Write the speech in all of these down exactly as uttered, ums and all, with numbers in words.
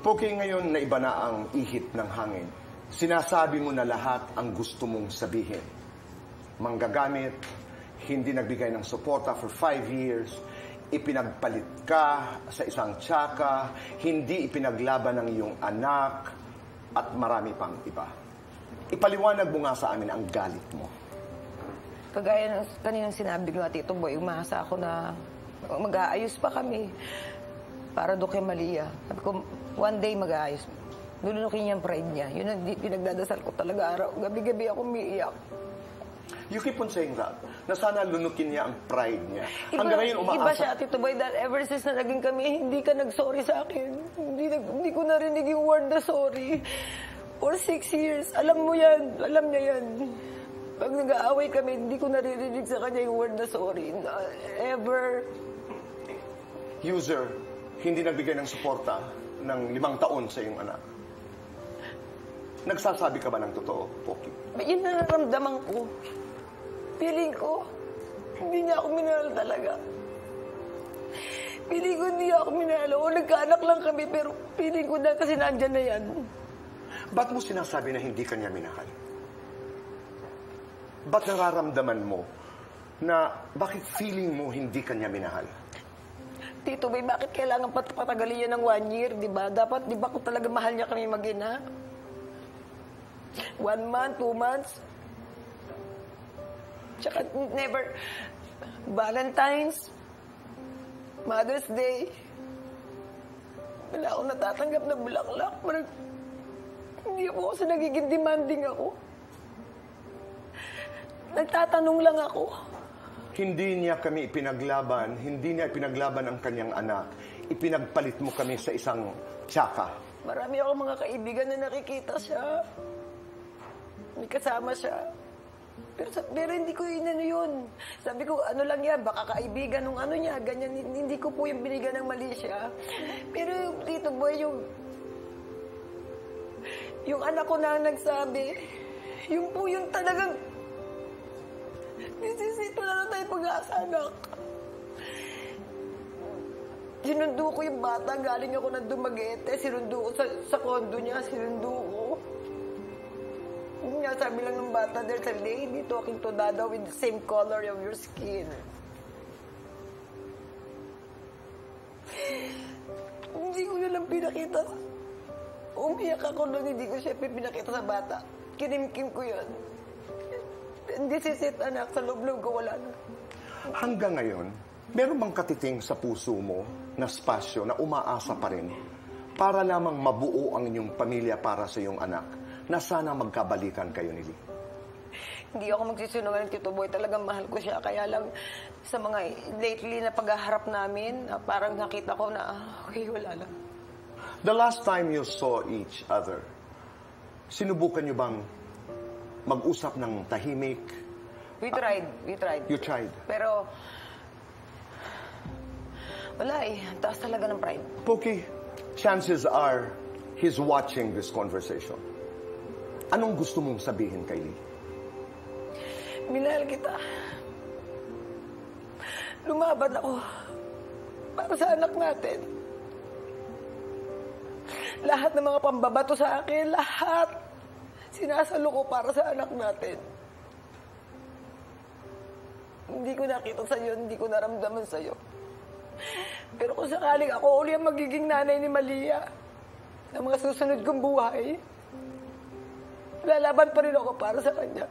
Poki, ngayon na iba na ang ihip ng hangin. Sinasabi mo na lahat ang gusto mong sabihin. Manggagamit, hindi nagbigay ng suporta for five years, ipinagpalit ka sa isang tsaka, hindi ipinaglaban ng iyong anak, at marami pang iba. Ipaliwanag mo nga sa amin ang galit mo. Kagaya ng kaninang sinabi ko nga, Tito Boy, umasa ako na mag-aayos pa kami para doon kay Malia. Sabi ko, one day mag-aayos. Lulunukin niya ang pride niya. Yun ang pinagdadasal ko talaga araw. Gabi-gabi ako umiiyak. You keep on saying that, na sana lunukin niya ang pride niya. Iba, Hanggang ngayon, umaasa. Iba siya, Tito Boy, dahil ever since na naging kami, hindi ka nag-sorry sa akin. Hindi, hindi ko narinig yung word na sorry. For six years, alam mo yan, alam niya yan. Pag nag-aaway kami, hindi ko naririnig sa kanya yung word na sorry. Ever. User, hindi nagbigay ng suporta ng limang taon sa iyong anak. Nagsasabi ka ba ng totoo, Poki? Yun na naramdaman ko. Feeling ko, hindi niya ako minahal talaga. Feeling ko hindi ako minahal. O nagkaanak lang kami, pero feeling ko na kasi nandyan na yan. Ba't mo sinasabi na hindi kanya minahal? Ba't nararamdaman mo na bakit feeling mo hindi kanya minahal? Tito Boy, bakit kailangan pat patagalin yan ng one year, di ba? Dapat, di ba kung talaga mahal niya kami mag-ina? One month, two months. Tsaka never. Valentine's, Mother's Day. Wala akong natatanggap na bulaklak. Parang, hindi ako kasi nagiging demanding ako. Nagtatanong lang ako. Hindi niya kami ipinaglaban, hindi niya ipinaglaban ang kanyang anak. Ipinagpalit mo kami sa isang tsaka. Marami akong mga kaibigan na nakikita siya. May kasama siya. Pero, pero hindi ko yun ano yun. Sabi ko, ano lang yan, baka kaibigan nung ano niya, ganyan. Hindi ko po yung binigyan ng mali siya. Pero, Tito Boy, yung... Yung anak ko na nagsabi, yung po yung talagang... Nisisito na lang tayo pag-aasa, anak. Sinundo ko yung bata, galing ako na Dumaguete, sinundo ko sa, sa kondo niya, sinundo ko. Yun nga, sabi lang ng bata, there's a lady talking to Dada with the same color of your skin. Hindi ko na lang pinakita. Umiyak ako nung hindi ko siya pinakita sa bata. Kinimkim ko yun. This is it, anak. Sa loob-loob ko, wala na. Hanggang ngayon, meron bang katiting sa puso mo na spasyo na umaasa pa rin para lamang mabuo ang inyong pamilya para sa iyong anak na sana magkabalikan kayo ni Lee? Hindi ako magsisinungaling, Tito Boy. Talagang mahal ko siya. Kaya lang sa mga lately na paghaharap namin, parang nakita ko na, okay, wala lang. The last time you saw each other, sinubukan niyo bang mag-usap ng tahimik? We tried. We tried. You tried? Pero, wala eh. Taas talaga ng pride. Poki, chances are, he's watching this conversation. Anong gusto mong sabihin kay Lee? Minahal kita. Lumaban ako para sa anak natin. Lahat ng mga pambabato sa akin, lahat sinasalo ko para sa anak natin. Hindi ko nakita sa'yo, hindi ko naramdaman sa'yo. Pero kung sakaling ako uli ang magiging nanay ni Malia sa mga susunod kong buhay, lalaban pa rin ako para sa kanya.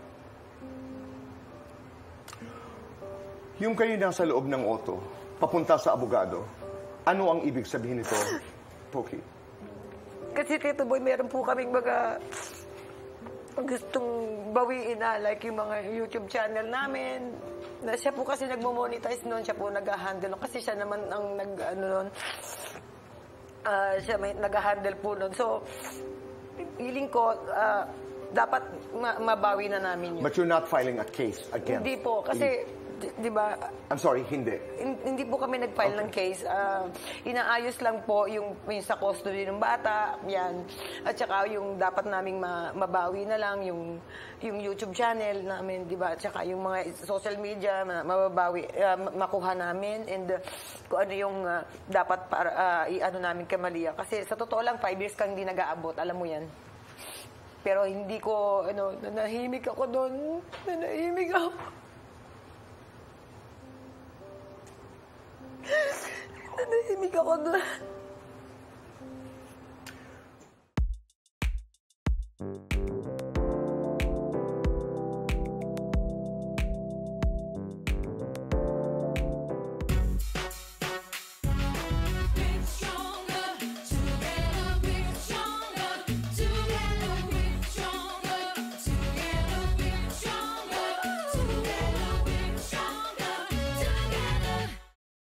Yung kayo nasa loob ng auto, papunta sa abogado, ano ang ibig sabihin nito, Poki? Kasi, Tito Boy, meron po kaming mga gustong bawiin na, like yung mga YouTube channel namin. Na siya po kasi nagmo-monetize noon, siya po nag-handle. Kasi siya naman ang nag, ano noon, uh, siya may nag-handle po noon. So, feeling ko, uh, dapat ma mabawi na namin yun. But you're not filing a case against? Hindi po, kasi di, di ba? I'm sorry, hindi. hin- hindi po kami nag-file ng case. Ah, inaayos lang po yung, yung sa custody ng bata, yan. At saka yung dapat naming ma- mabawi na lang, yung, yung YouTube channel namin, di ba? At saka yung mga social media, ma- mababawi, ah, ma- makuha namin. And uh, kung ano yung ah, dapat para, ah, i-ano namin kay Malia. Kasi sa totoo lang, five years kang hindi nag-aabot, alam mo yan. Pero hindi ko, ano, nanahimik ako doon. Nanahimik ako. Nanahimik ako doon.